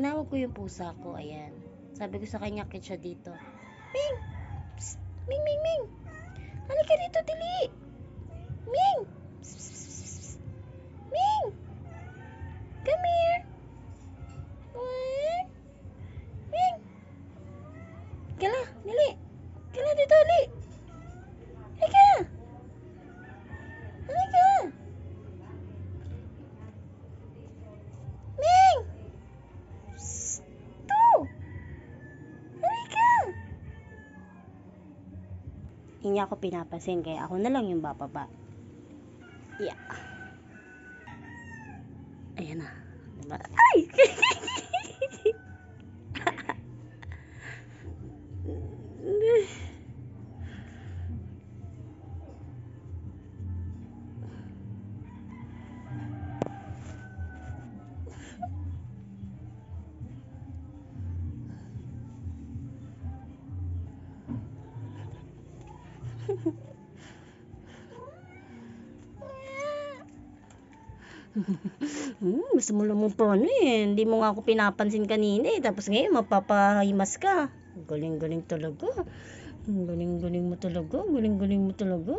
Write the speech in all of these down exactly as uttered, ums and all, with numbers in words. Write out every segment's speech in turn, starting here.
tinawag ko yung pusa ko, ayan. Sabi ko sa kanya, akit siya dito. Ming! Psst! Ming, Ming, Ming! Halika dito, dili! Ming! Psst, psst, psst, psst. Ming! Come here! What? Ming! Kala, dili! Kala dito, dili! Halika! Halika! Ming! Psst! To! Halika! Hindi niya ako pinapansin, kaya ako na lang yung bababa. Yeah. Ayan na. Diba? Ay! Hmm, gusto mo lang mong paano eh. Hindi mo nga ako pinapansin kanina eh. Tapos ngayon, mapapahimas ka. Galing-galing talaga. Galing-galing mo talaga. Galing-galing mo talaga.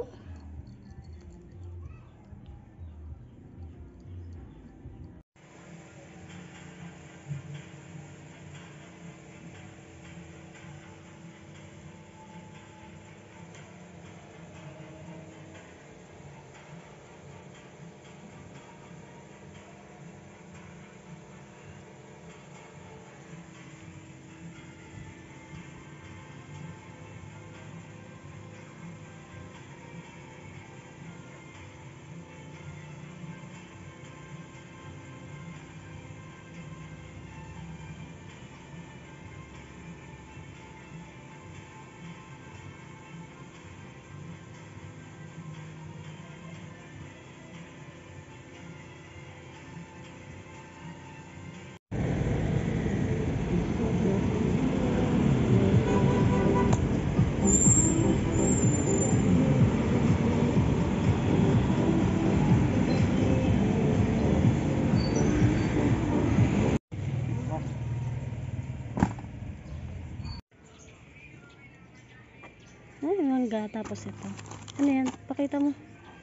Ay, mangga. Tapos ito. Ano yan? Pakita mo.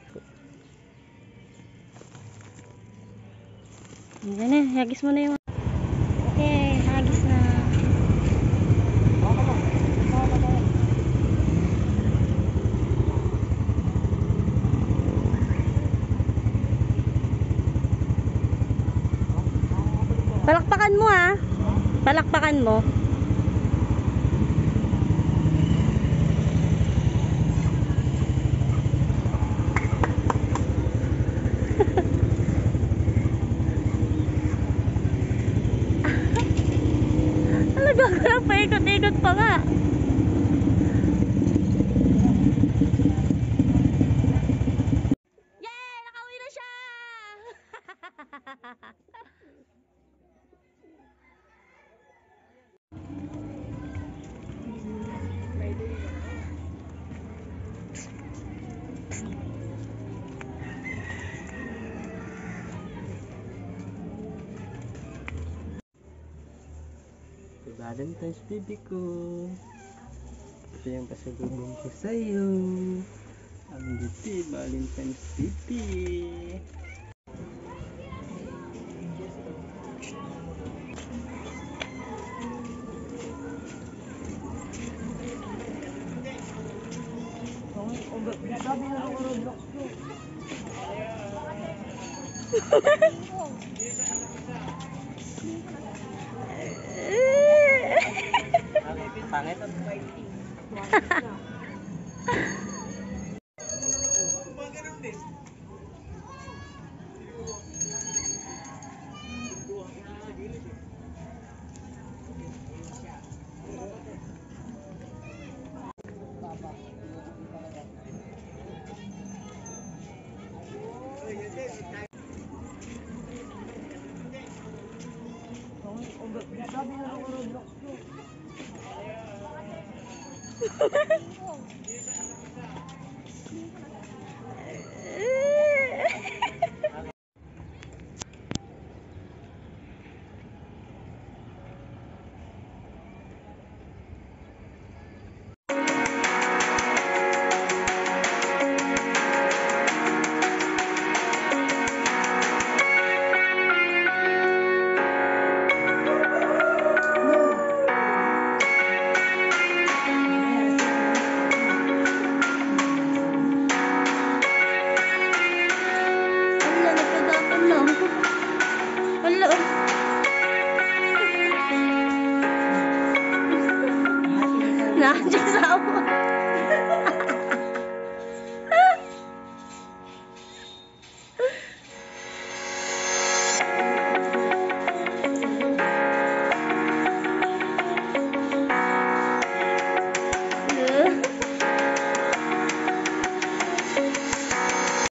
Yan na. Hagis mo na yung... Okay, hagis na. Palakpakan mo ha. Palakpakan mo. Talaga, paikot-ikot pa nga. Yay! Nakauwi na siya! Valentine's baby ko. Ito yung pasalubong ko sa'yo. Ang giti, Valentine's baby. Sabi na ako Roblox ko. Pangit at fighting. Sabi na ako Roblox ko. Nandiyan sa uwan.